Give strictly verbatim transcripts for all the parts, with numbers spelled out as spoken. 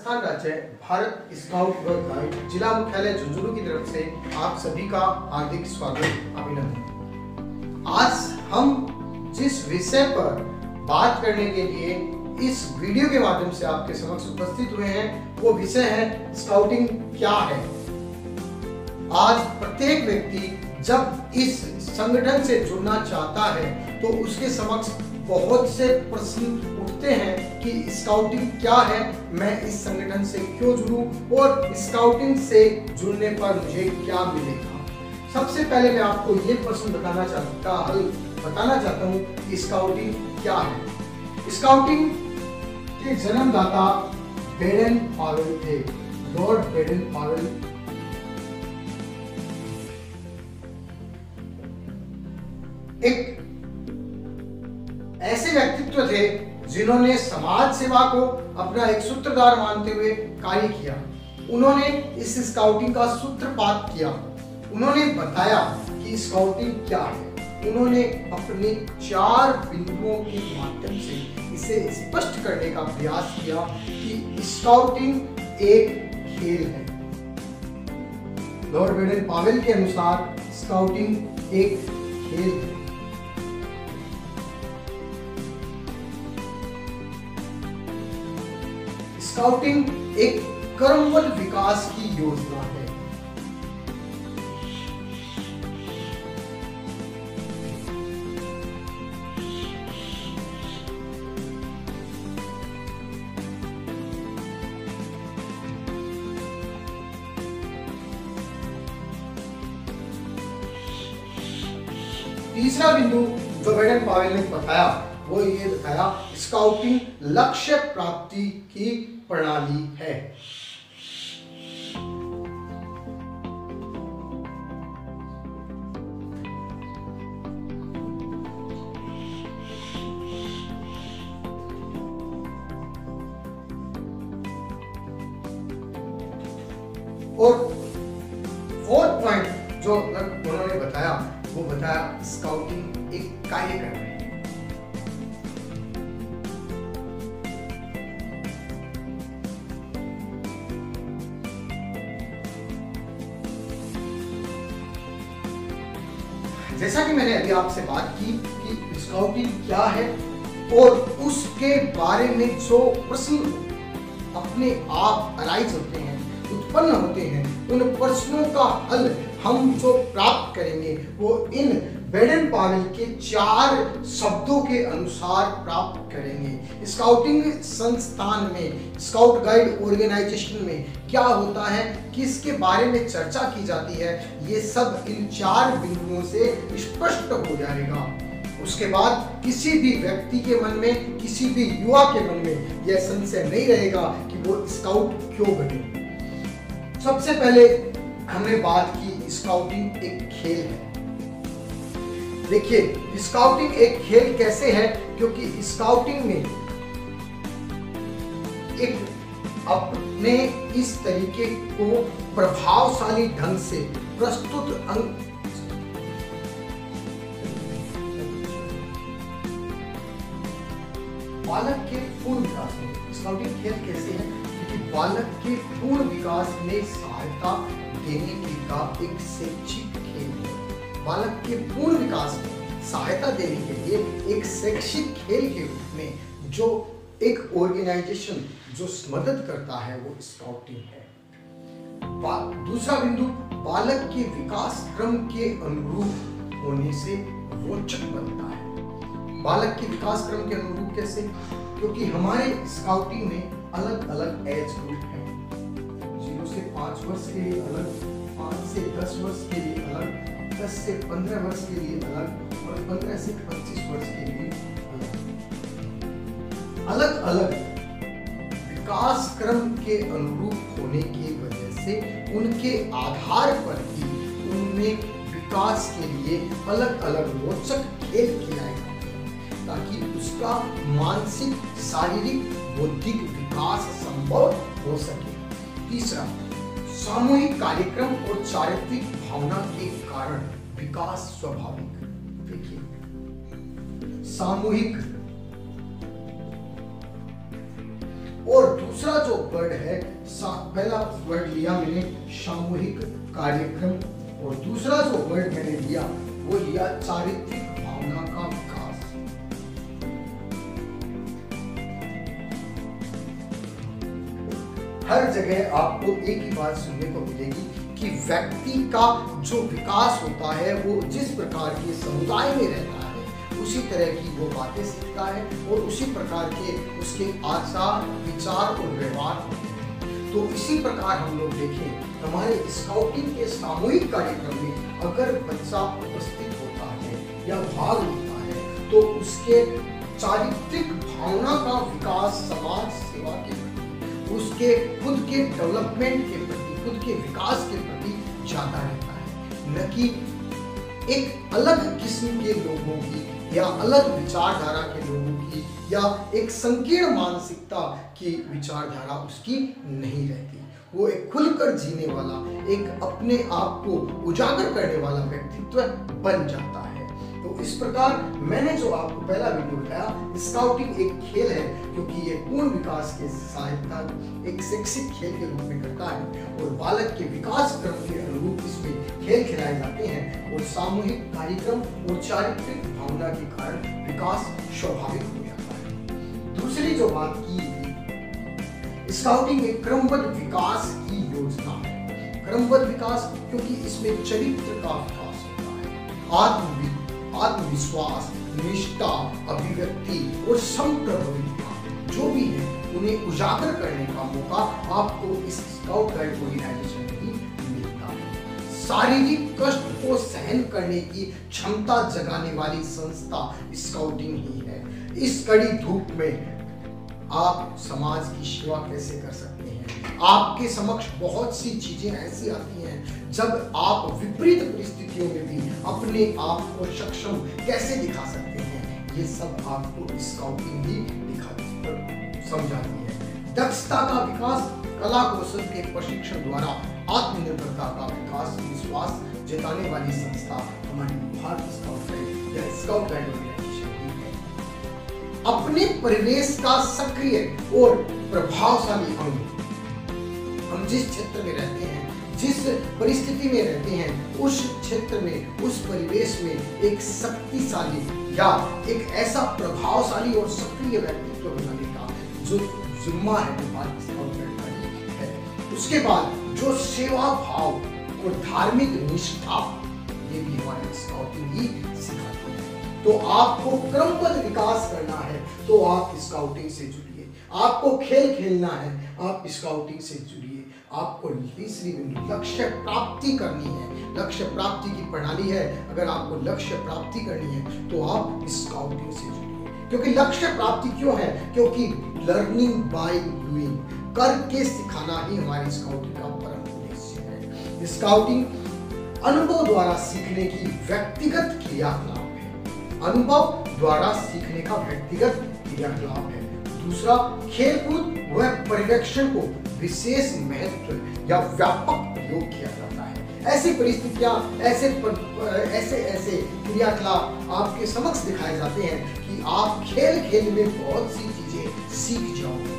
राजस्थान राज्य भारत स्काउट व गाइड जिला मुख्यालय झुंझुनू की तरफ से आप सभी का हार्दिक स्वागत अभिनंदन। आज हम जिस विषय पर बात करने के लिए इस वीडियो के माध्यम से आपके समक्ष उपस्थित हुए हैं वो विषय है स्काउटिंग क्या है। आज प्रत्येक व्यक्ति जब इस संगठन से जुड़ना चाहता है तो उसके समक्ष बहुत से प्रश्न उठते हैं कि स्काउटिंग क्या है, मैं इस संगठन से क्यों जुड़ूं और स्काउटिंग से जुड़ने पर मुझे क्या मिलेगा। सबसे पहले मैं आपको ये प्रश्न बताना चाहता हल बताना चाहता हूँ कि स्काउटिंग क्या है। स्काउटिंग के जन्मदाता बेडन पावेल थे, लॉर्ड बेडन पावेल। एक ऐसे व्यक्तित्व थे जिन्होंने समाज सेवा को अपना एक सूत्रधार मानते हुए कार्य किया। उन्होंने इस स्काउटिंग का सूत्रपात किया। उन्होंने बताया कि स्काउटिंग क्या है। उन्होंने अपने चार बिंदुओं के माध्यम से इसे स्पष्ट करने का प्रयास किया कि स्काउटिंग एक खेल है। लॉर्ड बेडन पावेल के अनुसार स्काउटिंग एक खेल है। स्काउटिंग एक क्रमबद्ध विकास की योजना है। तीसरा बिंदु जो बेडन पावेल ने बताया वो ये बताया स्काउटिंग लक्ष्य प्राप्ति की प्रणाली है। और फोर्थ पॉइंट जो उन्होंने बताया वो बताया स्काउटिंग एक कार्यक्रम है। जैसा कि मैंने अभी आपसे बात की कि स्काउटिंग क्या है और उसके बारे में जो प्रश्न अपने आप अराइज होते हैं, उत्पन्न होते हैं, उन प्रश्नों का हल हम जो प्राप्त करेंगे वो इन बेडन पावेल के चार शब्दों के अनुसार प्राप्त करेंगे। स्काउटिंग संस्थान में, स्काउट गाइड ऑर्गेनाइजेशन में क्या होता है, किसके बारे में चर्चा की जाती है, ये सब इन चार बिंदुओं से स्पष्ट हो जाएगा। उसके बाद किसी भी व्यक्ति के मन में, किसी भी युवा के मन में यह संशय नहीं रहेगा कि वो स्काउट क्यों बने। सबसे पहले हमने बात की स्काउटिंग एक खेल है। देखिए स्काउटिंग एक खेल कैसे है, क्योंकि स्काउटिंग में एक अपने इस तरीके को प्रभावशाली ढंग से प्रस्तुत अंक बालक के पूर्ण विकास में स्काउटिंग खेल कैसे है, क्योंकि बालक के पूर्ण विकास में सहायता देने के का एक शैक्षिक खेल है। बालक के पूर्ण विकास में सहायता देने के लिए एक शैक्षिक खेल के रूप में जो एक ऑर्गेनाइजेशन जो मदद करता है वो स्काउटिंग है। दूसरा बिंदु बालक के विकास क्रम के अनुरूप होने से रोचक बनता है। बालक के विकास क्रम के अनुरूप कैसे, क्योंकि हमारे स्काउटिंग में अलग अलग एज ग्रुप है। जीरो से पाँच वर्ष के लिए अलग, पाँच से दस वर्ष के लिए अलग, दस से पंद्रह वर्ष के लिए अलग और पंद्रह से पच्चीस वर्ष के लिए अलग। अलग अलग विकास क्रम के अनुरूप होने की वजह से उनके आधार पर ही उनमें विकास के लिए अलग अलग रोचक खेल खिलाए जाते हैं ताकि उसका मानसिक, शारीरिक, बौद्धिक विकास संभव हो सके। तीसरा सामूहिक कार्यक्रम और चारित्रिक भावना के कारण विकास स्वाभाविक। देखिए सामूहिक और दूसरा जो वर्ड है, पहला वर्ड लिया मैंने सामूहिक कार्यक्रम और दूसरा जो वर्ड मैंने लिया वो लिया चारित्रिक भावना का विकास। हर जगह आपको एक ही बात सुनने को मिलेगी कि व्यक्ति का जो विकास होता है वो जिस प्रकार के समुदाय में रहता है उसी तरह की वो बातें सीखता है और उसी प्रकार के उसके आचार विचार और व्यवहार होते हैं। तो इसी प्रकार हम लोग देखें हमारे स्काउटिंग के सामूहिक कार्यक्रम में अगर बच्चा उपस्थित होता है या भाग लेता है तो उसके चारित्रिक भावना का विकास समाज सेवा के प्रति, उसके खुद के डेवलपमेंट के प्रति, खुद के विकास के प्रति ज्यादा रहता है, न कि एक अलग किस्म के लोगों की या अलग विचारधारा के लोगों की या एक संकीर्ण मानसिकता की विचारधारा उसकी नहीं रहती। वो एक खुलकर जीने वाला, एक अपने आप को उजागर करने वाला व्यक्तित्व बन जाता है। तो इस प्रकार मैंने जो आपको पहला वीडियो बताया, स्काउटिंग एक खेल है क्योंकि ये पूर्ण विकास के सहायता एक शैक्षिक खेल के रूप में करता है और बालक के विकास क्रम के अनुरूप इसमें खेल खिलाए जाते हैं और सामूहिक कार्यक्रम और चारित्रिक भावना के कारण विकास स्वाभाविक हो जाता है। दूसरी जो बात की, स्काउटिंग एक क्रमबद्ध विकास की योजना है। क्रमबद्ध विकास क्योंकि इसमें चरित्र का विकास होता है, आत्म आत्मविश्वास, निष्ठा, अभिव्यक्ति और संप्रभुता जो भी है उन्हें उजागर करने का मौका आपको इस स्काउट गाइड ऑर्गेनाइजेशन में ही मिलता है। शारीरिक कष्ट को सहन करने की क्षमता जगाने वाली संस्था स्काउटिंग ही है। इस कड़ी धूप में आप समाज की सेवा कैसे कर सकते हैं? आपके समक्ष बहुत सी चीजें ऐसी आती हैं जब आप विपरीत परिस्थितियों में भी अपने आप को सक्षम कैसे दिखा सकते हैं, ये सब आपको स्काउटिंग ही दिखाती समझाती है। दक्षता का विकास, कला कौशल के प्रशिक्षण द्वारा आत्मनिर्भरता का विकास, विश्वास जताने वाली संस्था हमारी भारतीय स्काउट गाइड या स्काउट गाइड ऑर्गेनाइजेशन ही है। अपने परिवेश का सक्रिय और प्रभावशाली अंग, हम जिस क्षेत्र में रहते हैं, जिस परिस्थिति में रहते हैं, उस क्षेत्र में, उस परिवेश में एक शक्तिशाली या एक ऐसा प्रभावशाली और सक्रिय व्यक्तित्व बनाने का जो जिम्मा है वो भारतीय स्काउट गाइड का ही है। उसके बाद जो सेवा भाव और धार्मिक निष्ठा, ये भी हमारे स्काउटिंग ही सिखाती है। तो आपको क्रमबद्ध विकास करना है तो आप स्काउटिंग से जुड़िए। आपको खेल खेलना है, आप स्काउटिंग से जुड़िए। आपको तीसरी बिंदु लक्ष्य प्राप्ति करनी है, लक्ष्य प्राप्ति की प्रणाली है। अगर आपको लक्ष्य प्राप्ति करनी है तो आप स्काउटिंग से जुड़िए। क्योंकि लक्ष्य प्राप्ति क्यों है? क्योंकि लर्निंग बाय डूइंग, करके सिखाना ही हमारी स्काउटिंग का परम उद्देश्य है। स्काउटिंग अनुभव द्वारा सीखने की व्यक्तिगत क्रियाकलाप है। अनुभव द्वारा सीखने का व्यक्तिगत क्रियाकलाप है। दूसरा, खेलकूद व पर्यवेक्षण को विशेष महत्व या व्यापक प्रयोग किया जाता है। ऐसी परिस्थितियां, ऐसे पर, ऐसे ऐसे क्रियाकलाप आपके समक्ष दिखाए जाते हैं कि आप खेल खेल में बहुत सी चीजें सीख जाओगे।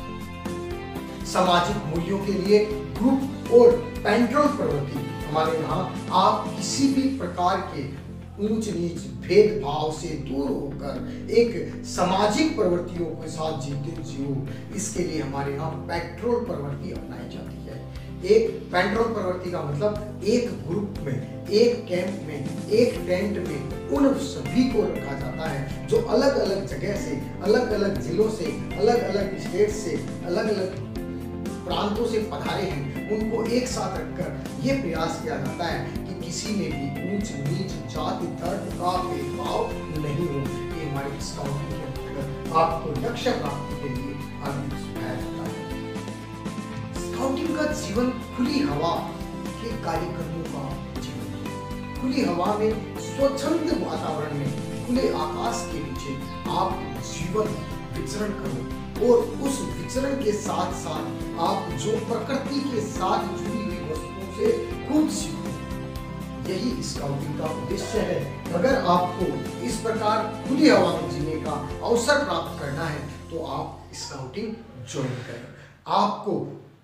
सामाजिक मूल्यों के लिए ग्रुप और पेंट्रोल प्रवृत्ति, हमारे यहाँ आप किसी भी प्रकार के ऊंच नीच भेदभाव से दूर होकर एक सामाजिक प्रवृत्तियों के साथ जीते जियो, इसके लिए हमारे यहाँ पेट्रोल प्रवृत्ति अपनाई जाती है। एक पेट्रोल प्रवृत्ति का मतलब एक ग्रुप में, एक कैंप में, एक टेंट में उन सभी को रखा जाता है जो अलग अलग जगह से, अलग अलग जिलों से, अलग अलग स्टेट से, अलग अलग प्रांतों से पधारे हैं। उनको एक साथ रखकर ये प्रयास किया जाता है कि किसी में भी ऊंच नीच जाति धर्म का भेदभाव नहीं हो। ये हमारे स्काउटिंग के अंतर्गत आपको लक्ष्य प्राप्ति के लिए आगे सिखाया जाता है। स्काउटिंग का जीवन खुली हवा के कार्यक्रमों का जीवन है। खुली हवा में, स्वच्छंद वातावरण में, खुले आकाश के नीचे आप जीवन विचरण करो और उस विचरण के साथ साथ आप जो प्रकृति के साथ जुड़ी हुई वस्तुओं से खूब सीखो। यही स्काउटिंग का उद्देश्य है। अगर आपको इस प्रकार खुली हवा में जीने का अवसर प्राप्त करना है तो आप स्काउटिंग ज्वाइन करें। आपको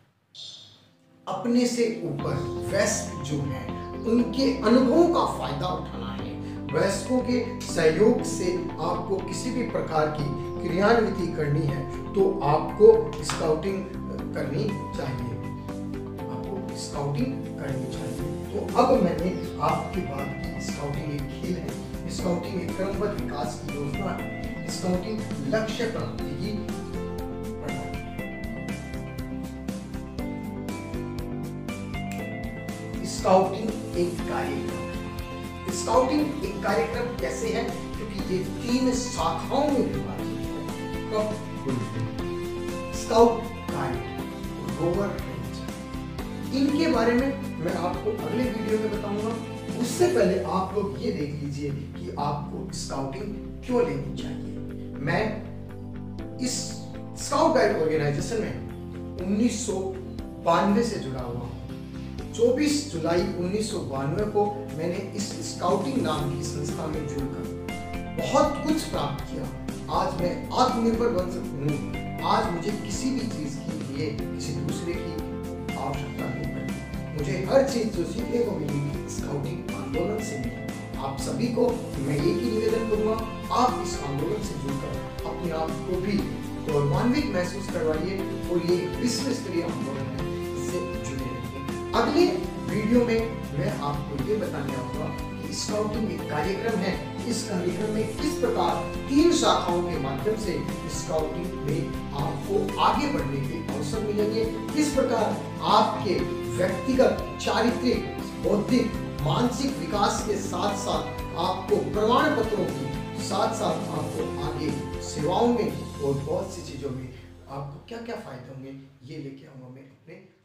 अपने से ऊपर वयस्क जो हैं उनके अनुभवों का फायदा उठाना है। वयस्कों के सहयोग से आपको किसी भी प्रकार की क्रियान्विति करनी है तो आपको स्काउटिंग करनी चाहिए, आपको स्काउटिंग करनी चाहिए। तो अब मैंने आपकी बात की, स्काउटिंग एक खेल है, स्काउटिंग एक क्रमबद्ध विकास की योजना है, स्काउटिंग लक्ष्य प्राप्ति की प्रणाली। स्काउटिंग एक कार्यक्रम, स्काउटिंग एक कार्यक्रम कैसे है? क्योंकि ये तीन शाखाओं में विभाजित है। कब? Scout guide, rover ranger. इनके बारे में मैं आपको अगले वीडियो में बताऊंगा। उससे पहले आप लोग ये देख लीजिए कि आपको स्काउटिंग क्यों लेनी चाहिए। मैं इस स्काउट गाइड ऑर्गेनाइजेशन में उन्नीस सौ बानवे से जुड़ा हुआ हूँ। चौबीस जुलाई उन्नीस सौ बानवे को मैंने इस स्काउटिंग नाम की संस्था में जुड़कर बहुत कुछ प्राप्त किया। आज मैं आत्मनिर्भर बन सकूँ। आज मुझे किसी भी चीज के लिए किसी दूसरे की आवश्यकता नहीं पड़ती। मुझे हर चीज जो सीखने को मिली स्काउटिंग आंदोलन से मिली। आप सभी को मैं एक ही निवेदन करूंगा, आप इस आंदोलन से जुड़कर अपने आप को भी गौरवान्वित महसूस करवाइए और ये विश्व स्तरीय आंदोलन है, इससे जुड़े रहिए। अगले वीडियो में मैं आपको ये बताने आऊंगा कि स्काउटिंग एक कार्यक्रम है। इस कार्यक्रम में किस प्रकार तीन शाखाओं के माध्यम से स्काउटिंग में आपको आगे बढ़ने के अवसर मिलेंगे, किस प्रकार आपके व्यक्तिगत, चारित्रिक, बौद्धिक, मानसिक विकास के साथ साथ आपको प्रमाण पत्रों की साथ साथ आपको आगे सेवाओं में और बहुत सी चीजों में आपको क्या क्या फायदे होंगे, ये लेके आऊंगा मैं अपने